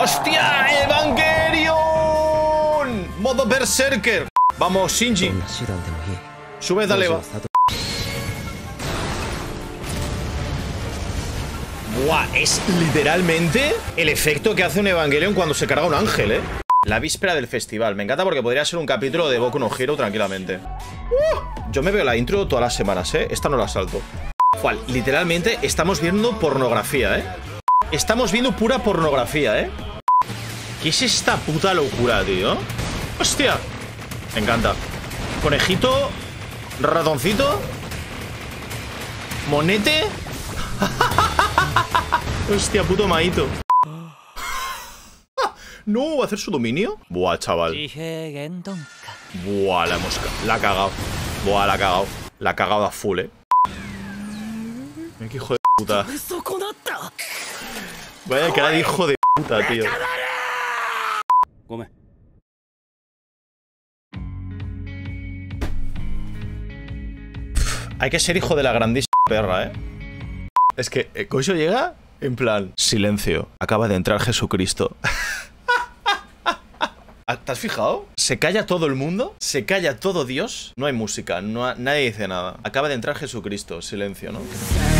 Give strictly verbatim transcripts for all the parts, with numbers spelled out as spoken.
¡Hostia! ¡Evangelion! Modo Berserker. Vamos, Shinji. Sube, dale, va. Buah, es literalmente el efecto que hace un Evangelion cuando se carga un ángel, ¿eh? La víspera del festival. Me encanta porque podría ser un capítulo de Boku no Hero tranquilamente. Uh, yo me veo la intro todas las semanas, ¿eh? Esta no la salto. Cual, literalmente estamos viendo pornografía, ¿eh? Estamos viendo pura pornografía, ¿eh? ¿Qué es esta puta locura, tío? ¡Hostia! Me encanta. Conejito. Ratoncito. Monete. Hostia, puto maito. No, ¿va a hacer su dominio? Buah, chaval. Buah, la hemos... La ha cagado. Buah, la ha cagado. La ha cagado a full, eh. Mira qué hijo de puta. Vaya cara de hijo de puta, tío. Come. Hay que ser hijo de la grandísima perra, eh. Es que eh, Kosho llega en plan... Silencio. Acaba de entrar Jesucristo. ¿Te has fijado? Se calla todo el mundo, se calla todo Dios, no hay música, no ha, nadie dice nada. Acaba de entrar Jesucristo, silencio, ¿no?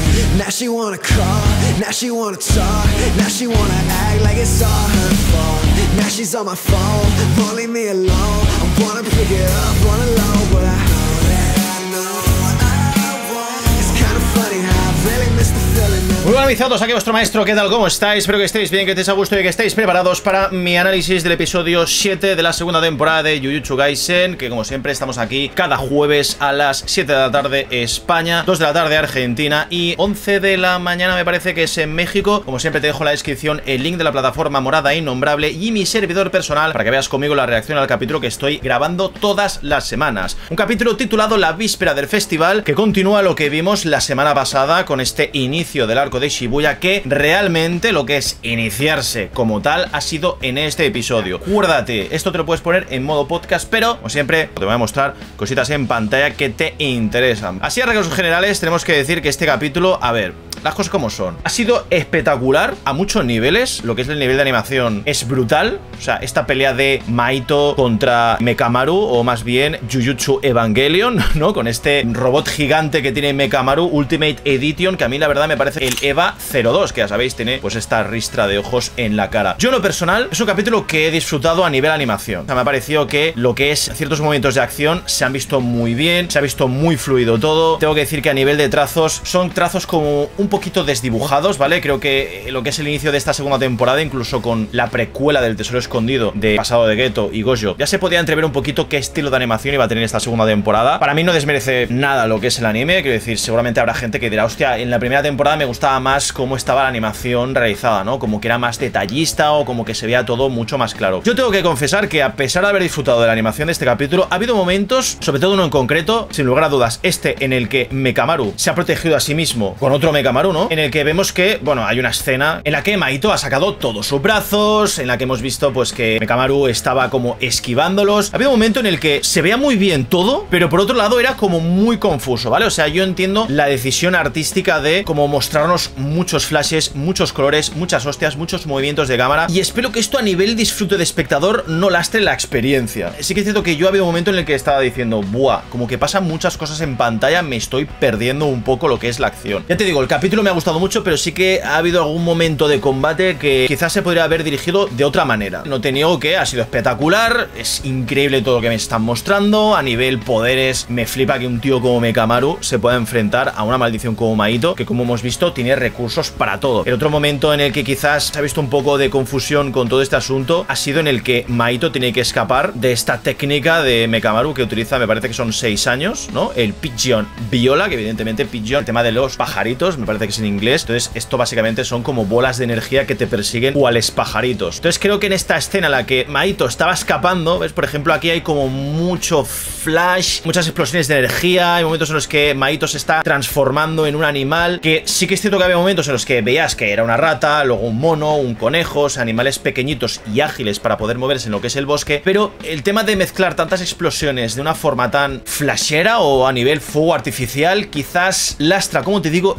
Muy buenas, viciados, aquí vuestro maestro, ¿qué tal? ¿Cómo estáis? Espero que estéis bien, que estéis a gusto y que estéis preparados para mi análisis del episodio siete de la segunda temporada de Jujutsu Kaisen, que como siempre estamos aquí cada jueves a las siete de la tarde España, dos de la tarde Argentina y once de la mañana me parece que es en México. Como siempre te dejo en la descripción el link de la plataforma morada innombrable y mi servidor personal para que veas conmigo la reacción al capítulo que estoy grabando todas las semanas. Un capítulo titulado La víspera del festival, que continúa lo que vimos la semana pasada con este inicio del arco de Shibuya, que realmente lo que es iniciarse como tal ha sido en este episodio. Acuérdate, esto te lo puedes poner en modo podcast, pero como siempre te voy a mostrar cositas en pantalla que te interesan. Así a rasgos generales tenemos que decir que este capítulo, a ver, las cosas como son, ha sido espectacular a muchos niveles. Lo que es el nivel de animación es brutal. O sea, esta pelea de Maito contra Mekamaru, o más bien Jujutsu Evangelion, ¿no? Con este robot gigante que tiene Mekamaru Ultimate Edition, que a mí la verdad me parece el Eva cero dos, que ya sabéis tiene pues esta ristra de ojos en la cara. Yo en lo personal es un capítulo que he disfrutado a nivel animación. O sea, me ha parecido que lo que es ciertos momentos de acción se han visto muy bien, se ha visto muy fluido todo. Tengo que decir que a nivel de trazos son trazos como un poquito desdibujados, ¿vale? Creo que lo que es el inicio de esta segunda temporada, incluso con la precuela del Tesoro Escondido de Pasado de Geto y Gojo, ya se podía entrever un poquito qué estilo de animación iba a tener esta segunda temporada. Para mí no desmerece nada lo que es el anime, quiero decir, seguramente habrá gente que dirá, hostia, en la primera temporada me gustaba más cómo estaba la animación realizada, ¿no? Como que era más detallista o como que se veía todo mucho más claro. Yo tengo que confesar que a pesar de haber disfrutado de la animación de este capítulo, ha habido momentos, sobre todo uno en concreto, sin lugar a dudas, este en el que Mekamaru se ha protegido a sí mismo con otro Mekamaru, ¿no? En el que vemos que, bueno, hay una escena en la que Maito ha sacado todos sus brazos, en la que hemos visto pues que Mekamaru estaba como esquivándolos. Ha habido un momento en el que se veía muy bien todo, pero por otro lado era como muy confuso, ¿vale? O sea, yo entiendo la decisión artística de como mostrarnos muchos flashes, muchos colores, muchas hostias, muchos movimientos de cámara, y espero que esto a nivel disfrute de espectador no lastre la experiencia. Sí que es cierto que yo había un momento en el que estaba diciendo, buah, como que pasan muchas cosas en pantalla, me estoy perdiendo un poco lo que es la acción. Ya te digo, el capítulo me ha gustado mucho, pero sí que ha habido algún momento de combate que quizás se podría haber dirigido de otra manera. No te niego que ha sido espectacular, es increíble todo lo que me están mostrando, a nivel poderes me flipa que un tío como Mekamaru se pueda enfrentar a una maldición como Maito, que como hemos visto tiene recursos para todo. El otro momento en el que quizás se ha visto un poco de confusión con todo este asunto ha sido en el que Maito tiene que escapar de esta técnica de Mekamaru que utiliza, me parece que son seis años, ¿no? El Pigeon Viola, que evidentemente Pigeon, el tema de los pajaritos, me parece que es en inglés. Entonces esto básicamente son como bolas de energía que te persiguen cuales pajaritos. Entonces creo que en esta escena en la que Maito estaba escapando, ¿ves? Por ejemplo, aquí hay como mucho flash, muchas explosiones de energía, hay momentos en los que Maito se está transformando en un animal, que sí que es cierto que había momentos en los que veías que era una rata, luego un mono, un conejo, o sea, animales pequeñitos y ágiles para poder moverse en lo que es el bosque, pero el tema de mezclar tantas explosiones de una forma tan flashera o a nivel fuego artificial quizás lastra, como te digo, la experiencia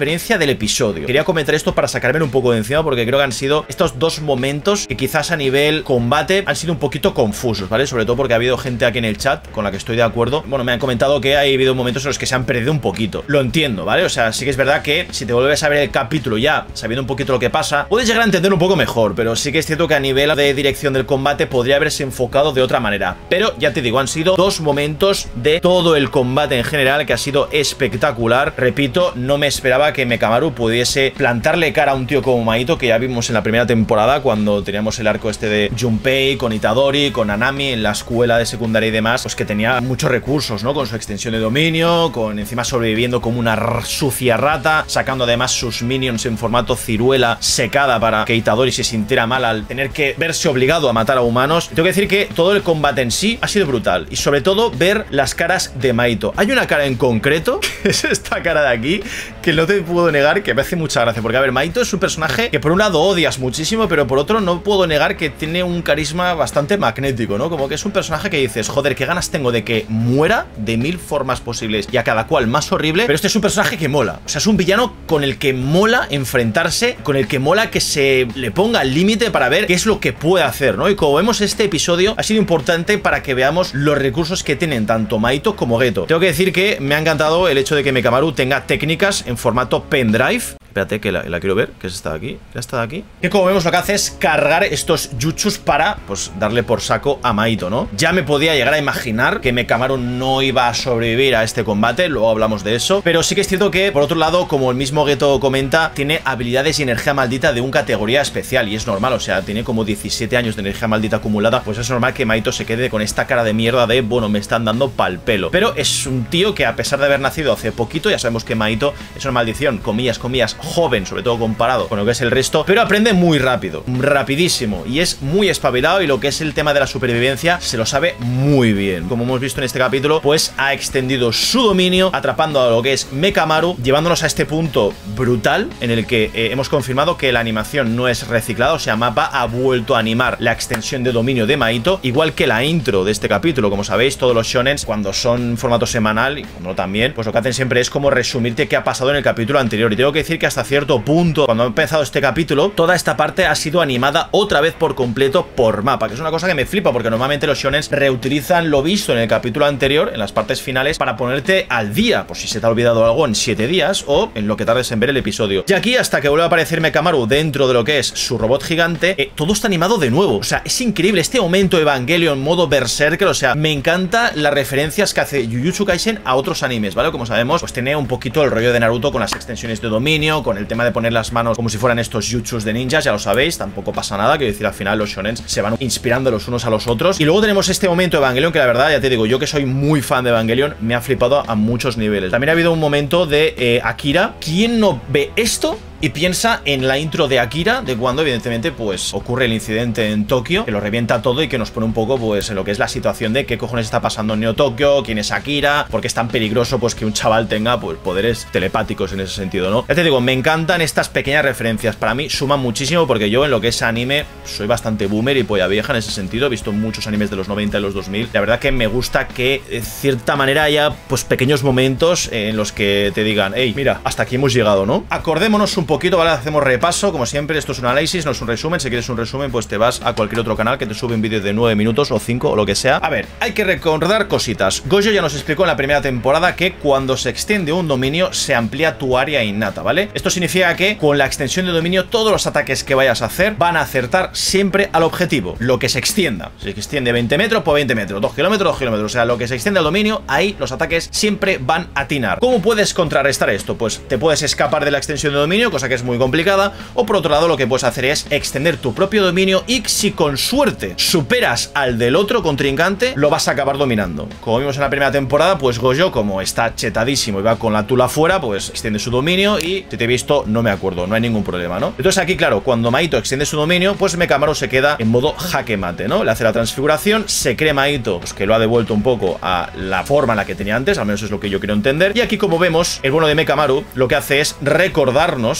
experiencia del episodio. Quería comentar esto para sacarme un poco de encima porque creo que han sido estos dos momentos que quizás a nivel combate han sido un poquito confusos, ¿vale? Sobre todo porque ha habido gente aquí en el chat con la que estoy de acuerdo. Bueno, me han comentado que ha habido momentos en los que se han perdido un poquito. Lo entiendo, ¿vale? O sea, sí que es verdad que si te vuelves a ver el capítulo ya sabiendo un poquito lo que pasa, puedes llegar a entender un poco mejor, pero sí que es cierto que a nivel de dirección del combate podría haberse enfocado de otra manera. Pero ya te digo, han sido dos momentos de todo el combate en general que ha sido espectacular. Repito, no me esperaba que Mekamaru pudiese plantarle cara a un tío como Mahito, que ya vimos en la primera temporada cuando teníamos el arco este de Junpei con Itadori, con Nanami en la escuela de secundaria y demás, pues que tenía muchos recursos, ¿no? Con su extensión de dominio, con encima sobreviviendo como una sucia rata, sacando además sus minions en formato ciruela secada para que Itadori se sintiera mal al tener que verse obligado a matar a humanos. Tengo que decir que todo el combate en sí ha sido brutal y sobre todo ver las caras de Mahito. Hay una cara en concreto, que es esta cara de aquí, que no te puedo negar que me hace mucha gracia, porque a ver, Mahito es un personaje que por un lado odias muchísimo, pero por otro no puedo negar que tiene un carisma bastante magnético, ¿no? Como que es un personaje que dices, joder, qué ganas tengo de que muera de mil formas posibles y a cada cual más horrible, pero este es un personaje que mola. O sea, es un villano con el que mola enfrentarse, con el que mola que se le ponga al límite para ver qué es lo que puede hacer, ¿no? Y como vemos, este episodio ha sido importante para que veamos los recursos que tienen tanto Mahito como Geto. Tengo que decir que me ha encantado el hecho de que Mekamaru tenga técnicas en formato pendrive. Espérate que la, la quiero ver, que es esta de aquí. Esta de aquí. Que como vemos lo que hace es cargar estos jutsus para, pues, darle por saco a Mahito, ¿no? Ya me podía llegar a imaginar que Mekamaru no iba a sobrevivir a este combate, luego hablamos de eso. Pero sí que es cierto que, por otro lado, como el mismo Geto comenta, tiene habilidades y energía maldita de un categoría especial. Y es normal, o sea, tiene como diecisiete años de energía maldita acumulada. Pues es normal que Mahito se quede con esta cara de mierda de, bueno, me están dando pal pelo. Pero es un tío que, a pesar de haber nacido hace poquito, ya sabemos que Mahito es una maldición, comillas, comillas, joven, sobre todo comparado con lo que es el resto, pero aprende muy rápido, rapidísimo, y es muy espabilado, y lo que es el tema de la supervivencia se lo sabe muy bien. Como hemos visto en este capítulo, pues ha extendido su dominio, atrapando a lo que es Mekamaru, llevándonos a este punto brutal en el que eh, hemos confirmado que la animación no es reciclada, o sea, Mappa ha vuelto a animar la extensión de dominio de Mahito, igual que la intro de este capítulo. Como sabéis, todos los shonens, cuando son en formato semanal, y cuando no también, pues lo que hacen siempre es como resumirte qué ha pasado en el capítulo anterior, y tengo que decir que hasta cierto punto, cuando ha empezado este capítulo, toda esta parte ha sido animada otra vez por completo por Mappa, que es una cosa que me flipa, porque normalmente los shonens reutilizan lo visto en el capítulo anterior, en las partes finales, para ponerte al día, por si se te ha olvidado algo en siete días, o en lo que tardes en ver el episodio. Y aquí, hasta que vuelva a aparecer Mekamaru dentro de lo que es su robot gigante, eh, todo está animado de nuevo. O sea, es increíble este momento Evangelion modo Berserker. O sea, me encanta las referencias que hace Jujutsu Kaisen a otros animes, ¿vale? Como sabemos, pues tiene un poquito el rollo de Naruto con las extensiones de dominio, con el tema de poner las manos como si fueran estos jutsus de ninjas, ya lo sabéis, tampoco pasa nada, quiero decir, al final los shonens se van inspirando los unos a los otros. Y luego tenemos este momento Evangelion que la verdad, ya te digo, yo que soy muy fan de Evangelion, me ha flipado a muchos niveles. También ha habido un momento de eh, Akira. ¿Quién no ve esto y piensa en la intro de Akira, de cuando evidentemente pues ocurre el incidente en Tokio, que lo revienta todo y que nos pone un poco pues en lo que es la situación de qué cojones está pasando en Neo Tokio, quién es Akira, por qué es tan peligroso pues que un chaval tenga pues poderes telepáticos en ese sentido, ¿no? Ya te digo, me encantan estas pequeñas referencias, para mí suman muchísimo, porque yo en lo que es anime soy bastante boomer y polla vieja en ese sentido, he visto muchos animes de los noventa y los dos mil, la verdad que me gusta que de cierta manera haya pues pequeños momentos en los que te digan, hey, mira, hasta aquí hemos llegado, ¿no? Acordémonos un poquito, ¿vale? Hacemos repaso, como siempre, esto es un análisis, no es un resumen. Si quieres un resumen, pues te vas a cualquier otro canal que te sube un vídeo de nueve minutos o cinco o lo que sea. A ver, hay que recordar cositas. Gojo ya nos explicó en la primera temporada que cuando se extiende un dominio se amplía tu área innata, ¿vale? Esto significa que con la extensión de dominio todos los ataques que vayas a hacer van a acertar siempre al objetivo, lo que se extienda. Si se extiende veinte metros, pues veinte metros, dos kilómetros, dos kilómetros, o sea, lo que se extiende al dominio, ahí los ataques siempre van a atinar. ¿Cómo puedes contrarrestar esto? Pues te puedes escapar de la extensión de dominio, cosa que es muy complicada, o por otro lado lo que puedes hacer es extender tu propio dominio y si con suerte superas al del otro contrincante, lo vas a acabar dominando. Como vimos en la primera temporada, pues Gojo, como está chetadísimo y va con la tula fuera, pues extiende su dominio y si te he visto, no me acuerdo, no hay ningún problema, ¿no? Entonces aquí, claro, cuando Mahito extiende su dominio, pues Mekamaru se queda en modo jaque mate, ¿no? Le hace la transfiguración, se cree Mahito, pues que lo ha devuelto un poco a la forma en la que tenía antes, al menos es lo que yo quiero entender, y aquí como vemos, el bueno de Mekamaru lo que hace es recordarnos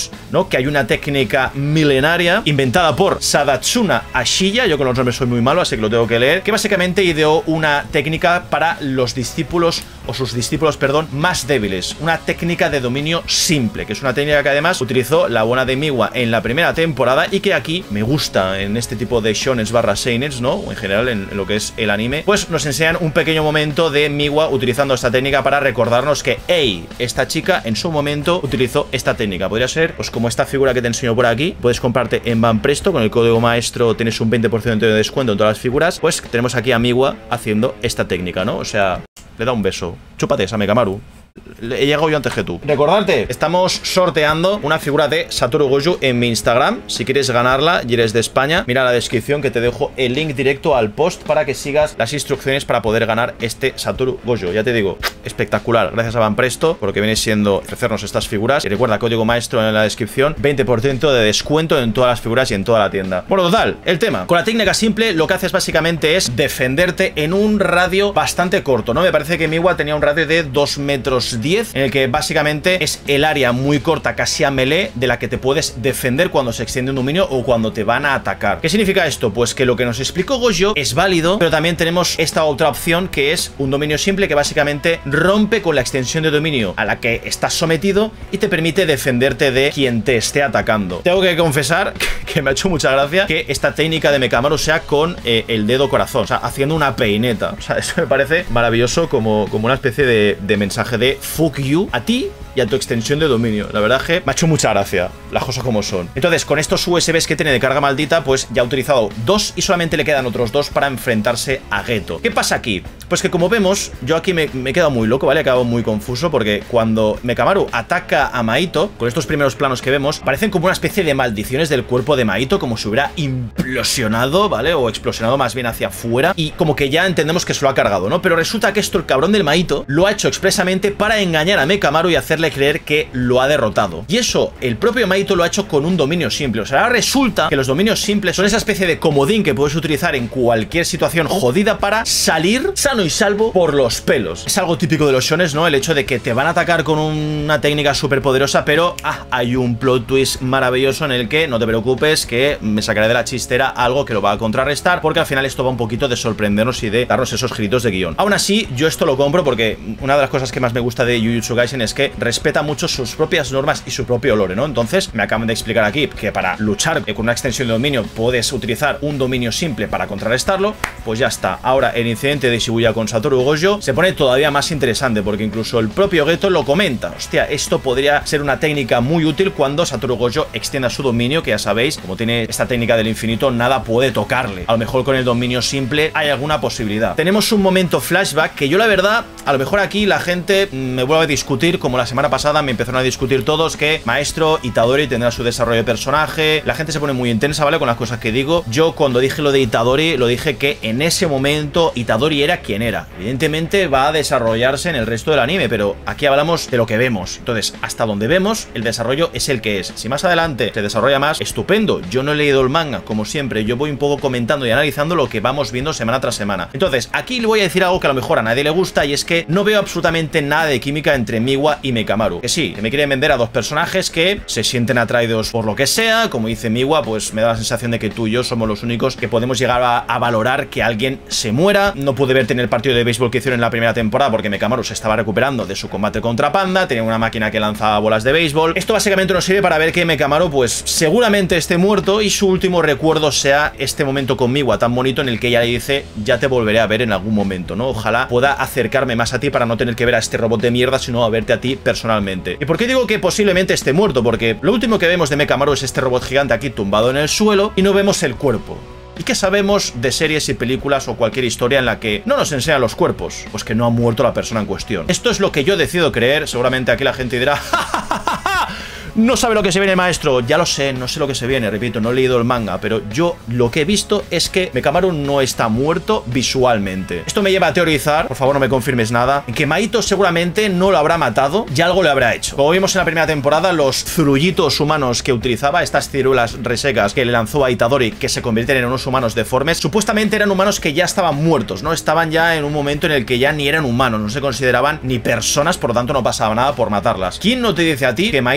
sabemos, ¿no?, que hay una técnica milenaria inventada por Sadatsuna Ashiya, yo con los nombres soy muy malo, así que lo tengo que leer, que básicamente ideó una técnica para los discípulos, o sus discípulos, perdón, más débiles. Una técnica de dominio simple, que es una técnica que además utilizó la buena de Miwa en la primera temporada y que aquí me gusta en este tipo de shonens barra seinens, ¿no?, o en general en, en lo que es el anime, pues nos enseñan un pequeño momento de Miwa utilizando esta técnica para recordarnos que, hey, esta chica en su momento utilizó esta técnica. Podría ser, pues como esta figura que te enseño por aquí, puedes comprarte en Banpresto, con el código maestro tienes un veinte por ciento de descuento en todas las figuras, pues tenemos aquí a Miwa haciendo esta técnica, ¿no? O sea, le da un beso. Chúpate esa, Mekamaru. He llegado yo antes que tú. Recordarte, estamos sorteando una figura de Satoru Gojo en mi Instagram. Si quieres ganarla y eres de España, mira la descripción que te dejo el link directo al post para que sigas las instrucciones para poder ganar este Satoru Gojo. Ya te digo, espectacular. Gracias a Banpresto, porque viene siendo ofrecernos estas figuras. Y recuerda, código maestro en la descripción, veinte por ciento de descuento en todas las figuras y en toda la tienda. Bueno, total, el tema. Con la técnica simple, lo que haces básicamente es defenderte en un radio bastante corto, ¿no? Me parece que Miwa tenía un radio de dos metros diez, en el que básicamente es el área muy corta, casi a melee, de la que te puedes defender cuando se extiende un dominio o cuando te van a atacar. ¿Qué significa esto? Pues que lo que nos explicó Gojo es válido, pero también tenemos esta otra opción, que es un dominio simple que básicamente rompe con la extensión de dominio a la que estás sometido y te permite defenderte de quien te esté atacando. Tengo que confesar que me ha hecho mucha gracia que esta técnica de Mekamaru sea con eh, el dedo corazón, o sea, haciendo una peineta. O sea, eso me parece maravilloso, como, como una especie de, de mensaje de fuck you a ti y a tu extensión de dominio. La verdad que me ha hecho mucha gracia, las cosas como son. Entonces, con estos U S Bs que tiene de carga maldita, pues ya ha utilizado dos y solamente le quedan otros dos para enfrentarse a Geto. ¿Qué pasa aquí? Pues que como vemos, yo aquí me, me he quedado muy loco, ¿vale? He quedado muy confuso porque cuando Mekamaru ataca a Mahito, con estos primeros planos que vemos, parecen como una especie de maldiciones del cuerpo de Mahito, como si hubiera implosionado, ¿vale? O explosionado más bien hacia afuera, y como que ya entendemos que se lo ha cargado, ¿no? Pero resulta que esto el cabrón del Mahito lo ha hecho expresamente para engañar a Mekamaru y hacerle creer que lo ha derrotado. Y eso, el propio Mahito lo ha hecho con un dominio simple. O sea, ahora resulta que los dominios simples son esa especie de comodín que puedes utilizar en cualquier situación jodida para salir sano y salvo por los pelos. Es algo típico de los shones, ¿no? El hecho de que te van a atacar con una técnica súper poderosa, pero ah, hay un plot twist maravilloso en el que no te preocupes, que me sacaré de la chistera algo que lo va a contrarrestar, porque al final esto va un poquito de sorprendernos y de darnos esos gritos de guión. Aún así, yo esto lo compro porque una de las cosas que más me gusta de Jujutsu Kaisen es que respeta mucho sus propias normas y su propio lore, ¿no? Entonces, me acaban de explicar aquí que para luchar con una extensión de dominio puedes utilizar un dominio simple para contrarrestarlo, pues ya está. Ahora, el incidente de Shibuya con Satoru Gojo se pone todavía más interesante, porque incluso el propio Geto lo comenta. Hostia, esto podría ser una técnica muy útil cuando Satoru Gojo extienda su dominio, que ya sabéis, como tiene esta técnica del infinito, nada puede tocarle. A lo mejor con el dominio simple hay alguna posibilidad. Tenemos un momento flashback que yo la verdad, a lo mejor aquí la gente me vuelve a discutir, como la semana pasada me empezaron a discutir todos que maestro Itadori tendrá su desarrollo de personaje. La gente se pone muy intensa, ¿vale? Con las cosas que digo. Yo cuando dije lo de Itadori, lo dije que en ese momento Itadori era quien era. Evidentemente va a desarrollarse en el resto del anime, pero aquí hablamos de lo que vemos. Entonces, hasta donde vemos, el desarrollo es el que es. Si más adelante se desarrolla más, estupendo. Yo no he leído el manga, como siempre. Yo voy un poco comentando y analizando lo que vamos viendo semana tras semana. Entonces, aquí le voy a decir algo que a lo mejor a nadie le gusta, y es que no veo absolutamente nada de química entre Miwa y Mekamaru. Que sí, que me quieren vender a dos personajes que se sienten atraídos por lo que sea. Como dice Miwa, pues me da la sensación de que tú y yo somos los únicos que podemos llegar a, a valorar que alguien se muera. No pude verte en el partido de béisbol que hicieron en la primera temporada porque Mekamaru se estaba recuperando de su combate contra Panda, tenía una máquina que lanzaba bolas de béisbol. Esto básicamente nos sirve para ver que Mekamaru pues seguramente esté muerto y su último recuerdo sea este momento con Miwa tan bonito en el que ella le dice: ya te volveré a ver en algún momento, ¿no? Ojalá pueda acercarme más a ti para no tener que ver a este robot de mierda, sino a verte a ti personalmente. ¿Y por qué digo que posiblemente esté muerto? Porque lo último que vemos de Mekamaru es este robot gigante aquí tumbado en el suelo y no vemos el cuerpo. ¿Y qué sabemos de series y películas o cualquier historia en la que no nos enseñan los cuerpos? Pues que no ha muerto la persona en cuestión. Esto es lo que yo decido creer. Seguramente aquí la gente dirá: ¡ja, ja, ja, ja, ja! No sabe lo que se viene, maestro. Ya lo sé, no sé lo que se viene, repito, no he leído el manga, pero yo lo que he visto es que Mekamaru no está muerto visualmente. Esto me lleva a teorizar, por favor no me confirmes nada, en que Mahito seguramente no lo habrá matado y algo le habrá hecho. Como vimos en la primera temporada, los zurullitos humanos que utilizaba, estas ciruelas resecas que le lanzó a Itadori, que se convierten en unos humanos deformes, supuestamente eran humanos que ya estaban muertos, ¿no? Estaban ya en un momento en el que ya ni eran humanos, no se consideraban ni personas, por lo tanto no pasaba nada por matarlas. ¿Quién no te dice a ti que Mahito ha hecho una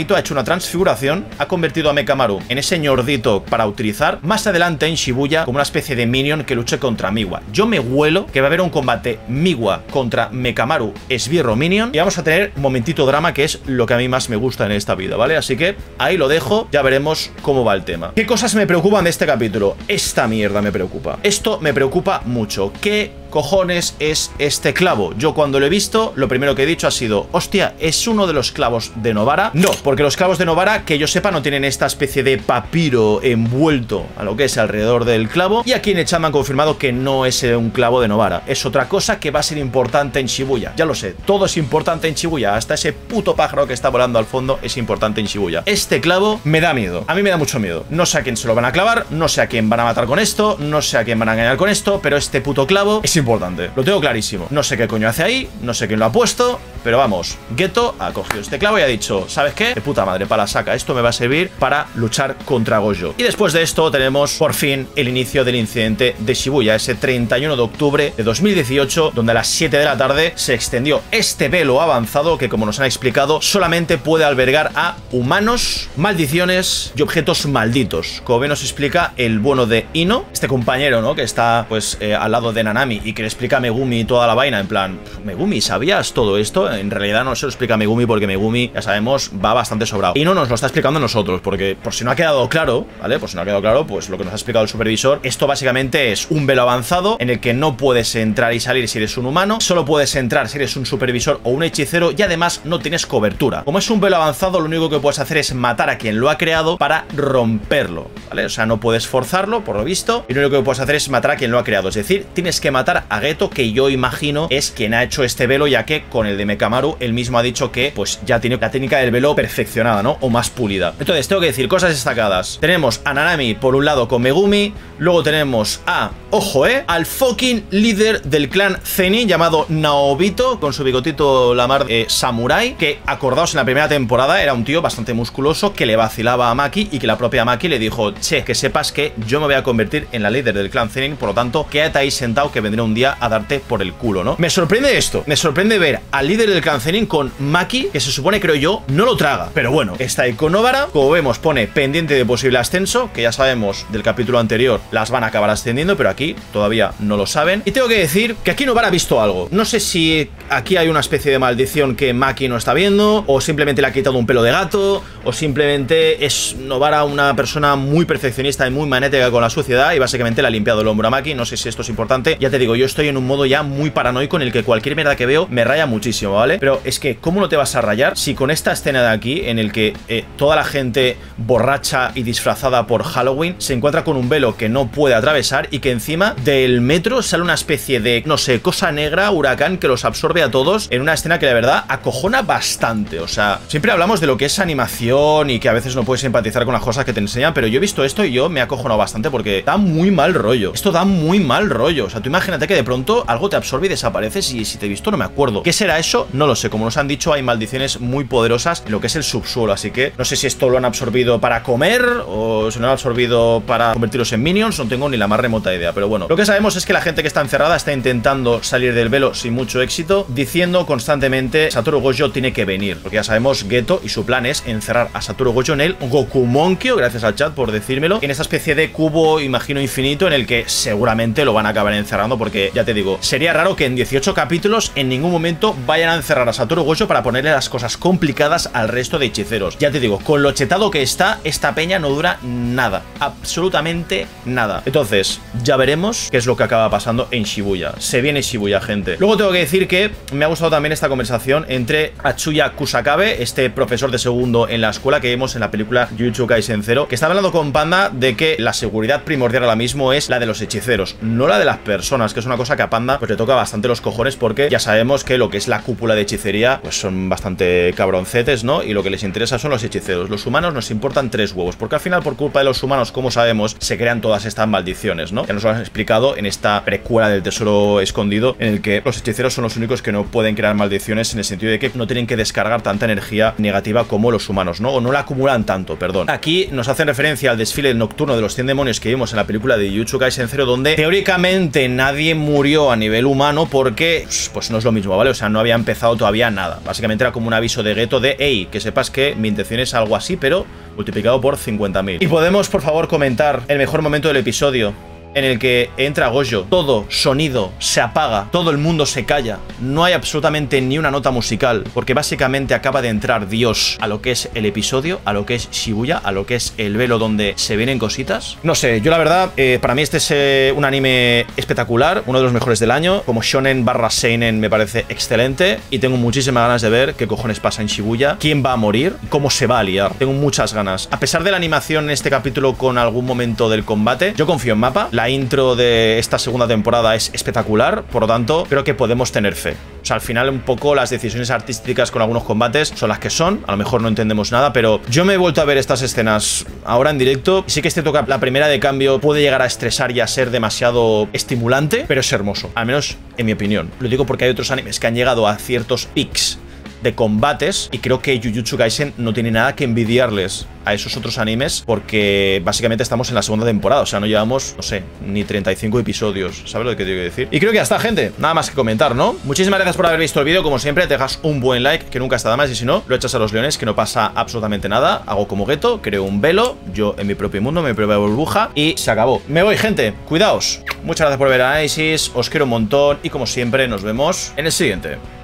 transfiguración ha convertido a Mekamaru en ese ñordito para utilizar más adelante en Shibuya como una especie de minion que luche contra Miwa. Yo me huelo que va a haber un combate Miwa contra Mekamaru esbirro minion y vamos a tener un momentito drama, que es lo que a mí más me gusta en esta vida, ¿vale? Así que ahí lo dejo, ya veremos cómo va el tema. ¿Qué cosas me preocupan de este capítulo? Esta mierda me preocupa. Esto me preocupa mucho. ¿Qué cojones es este clavo? Yo cuando lo he visto, lo primero que he dicho ha sido, hostia, ¿es uno de los clavos de Novara? No, porque los clavos de Novara, que yo sepa, no tienen esta especie de papiro envuelto a lo que es alrededor del clavo, y aquí en el chat me han confirmado que no es un clavo de Novara, es otra cosa que va a ser importante en Shibuya. Ya lo sé, todo es importante en Shibuya, hasta ese puto pájaro que está volando al fondo es importante en Shibuya. Este clavo me da miedo, a mí me da mucho miedo. No sé a quién se lo van a clavar, no sé a quién van a matar con esto, no sé a quién van a engañar con esto, pero este puto clavo es importante, lo tengo clarísimo. No sé qué coño hace ahí, no sé quién lo ha puesto, pero vamos, Geto ha cogido este clavo y ha dicho, ¿sabes qué? De puta madre, para la saca, esto me va a servir para luchar contra Gojo. Y después de esto tenemos por fin el inicio del incidente de Shibuya, ese treinta y uno de octubre de dos mil dieciocho, donde a las siete de la tarde se extendió este velo avanzado que, como nos han explicado, solamente puede albergar a humanos, maldiciones y objetos malditos. Como bien nos explica el bueno de Ino, este compañero, ¿no? Que está pues eh, al lado de Nanami y que le explica a Megumi toda la vaina, en plan, Megumi, ¿sabías todo esto? En realidad no se lo explica a Megumi porque Megumi, ya sabemos, va bastante sobrado. Ino nos lo está explicando a nosotros, porque por si no ha quedado claro, ¿vale? Por si no ha quedado claro, pues lo que nos ha explicado el supervisor, esto básicamente es un velo avanzado en el que no puedes entrar y salir si eres un humano, solo puedes entrar si eres un supervisor o un hechicero y además no tienes cobertura. Como es un velo avanzado, lo único que puedes hacer es matar a quien lo ha creado para romperlo, ¿vale? O sea, no puedes forzarlo, por lo visto, y lo único que puedes hacer es matar a quien lo ha creado. Es decir, tienes que matar a Geto, que yo imagino es quien ha hecho este velo, ya que con el de Mekamaru él mismo ha dicho que pues ya tiene la técnica del velo perfeccionada, ¿no? O más pulida. Entonces, tengo que decir cosas destacadas. Tenemos a Nanami por un lado con Megumi, luego tenemos a, ojo, eh, al fucking líder del clan Zenin llamado Naobito, con su bigotito la mar eh, samurai, que acordaos en la primera temporada era un tío bastante musculoso que le vacilaba a Maki y que la propia Maki le dijo, che, que sepas que yo me voy a convertir en la líder del clan Zenin, por lo tanto, quédate ahí sentado que vendré un día a darte por el culo, ¿no? Me sorprende esto, me sorprende ver al líder del clan Zenin con Maki, que se supone, creo yo, no lo traga, pero bueno, está ahí con Novara, como vemos pone pendiente de posible ascenso, que ya sabemos del capítulo anterior las van a acabar ascendiendo, pero aquí todavía no lo saben. Y tengo que decir que aquí Novara ha visto algo, no sé si aquí hay una especie de maldición que Maki no está viendo, o simplemente le ha quitado un pelo de gato, o simplemente es Novara una persona muy perfeccionista y muy magnética con la suciedad y básicamente le ha limpiado el hombro a Maki. No sé si esto es importante, ya te digo, yo estoy en un modo ya muy paranoico en el que cualquier mierda que veo me raya muchísimo, ¿vale? Pero es que, ¿cómo no te vas a rayar si con esta escena de aquí, en el que eh, toda la gente borracha y disfrazada por Halloween se encuentra con un velo que no puede atravesar y que encima del metro sale una especie de, no sé, cosa negra, huracán que los absorbe a todos en una escena que la verdad acojona bastante? O sea, siempre hablamos de lo que es animación y que a veces no puedes empatizar con las cosas que te enseñan, pero yo he visto esto y yo me he acojonado bastante porque da muy mal rollo. Esto da muy mal rollo. O sea, tú imagínate que de pronto algo te absorbe y desapareces y si te he visto no me acuerdo. ¿Qué será eso? No lo sé. Como nos han dicho, hay maldiciones muy poderosas en lo que es el subsuelo, así que no sé si esto lo han absorbido para comer o si lo han absorbido para convertirlos en minions, no tengo ni la más remota idea, pero bueno, lo que sabemos es que la gente que está encerrada está intentando salir del velo sin mucho éxito, diciendo constantemente Satoru Gojo tiene que venir, porque ya sabemos Geto y su plan es encerrar a Satoru Gojo en el Gokumonkyo, gracias al chat por decírmelo, en esta especie de cubo, imagino, infinito, en el que seguramente lo van a acabar encerrando, porque ya te digo, sería raro que en dieciocho capítulos en ningún momento vayan a encerrar a Satoru Gojo para ponerle las cosas complicadas al resto de hechiceros. Ya te digo, con lo chetado que está, esta peña no dura nada, absolutamente nada. Entonces, ya veremos qué es lo que acaba pasando en Shibuya. Se viene Shibuya, gente. Luego tengo que decir que me ha gustado también esta conversación entre Atsuya Kusakabe, este profesor de segundo en la escuela que vimos en la película Jujutsu Kaisen cero, que está hablando con Panda de que la seguridad primordial ahora mismo es la de los hechiceros, no la de las personas, que es una cosa que a Panda pues le toca bastante los cojones, porque ya sabemos que lo que es la cúpula de hechicería pues son bastante cabroncetes, ¿no? Y lo que les interesa son los hechiceros. Los humanos nos importan tres huevos, porque al final, por culpa de los humanos, como sabemos, se crean todas todas estas maldiciones, ¿no? Ya nos lo han explicado en esta precuela del Tesoro Escondido, en el que los hechiceros son los únicos que no pueden crear maldiciones, en el sentido de que no tienen que descargar tanta energía negativa como los humanos, ¿no? O no la acumulan tanto, perdón. Aquí nos hacen referencia al desfile nocturno de los cien demonios que vimos en la película de Jujutsu Kaisen cero, donde teóricamente nadie murió a nivel humano porque, pues no es lo mismo, ¿vale? O sea, no había empezado todavía nada. Básicamente era como un aviso de gueto de, hey, que sepas que mi intención es algo así, pero multiplicado por cincuenta mil. Y podemos, por favor, comentar el mejor momento del episodio, en el que entra Gojo, todo sonido se apaga, todo el mundo se calla, no hay absolutamente ni una nota musical, porque básicamente acaba de entrar Dios a lo que es el episodio, a lo que es Shibuya, a lo que es el velo donde se vienen cositas. No sé, yo la verdad, eh, para mí este es eh, un anime espectacular, uno de los mejores del año. Como shonen barra seinen me parece excelente y tengo muchísimas ganas de ver qué cojones pasa en Shibuya, quién va a morir, cómo se va a liar. Tengo muchas ganas. A pesar de la animación en este capítulo con algún momento del combate, yo confío en Mappa. La intro de esta segunda temporada es espectacular, por lo tanto, creo que podemos tener fe. O sea, al final un poco las decisiones artísticas con algunos combates son las que son, a lo mejor no entendemos nada, pero yo me he vuelto a ver estas escenas ahora en directo. Sí que este toca, la primera de cambio puede llegar a estresar y a ser demasiado estimulante, pero es hermoso, al menos en mi opinión. Lo digo porque hay otros animes que han llegado a ciertos pics de combates y creo que Jujutsu Kaisen no tiene nada que envidiarles a esos otros animes, porque básicamente estamos en la segunda temporada, o sea, no llevamos, no sé, ni treinta y cinco episodios, ¿sabes lo que tengo que decir? Y creo que ya está, gente, nada más que comentar, ¿no? Muchísimas gracias por haber visto el vídeo, como siempre, te dejas un buen like, que nunca está de más, y si no, lo echas a los leones, que no pasa absolutamente nada. Hago como Geto, creo un velo, yo en mi propio mundo, mi propia burbuja, y se acabó. Me voy, gente, cuidaos. Muchas gracias por ver el análisis, os quiero un montón, y como siempre, nos vemos en el siguiente.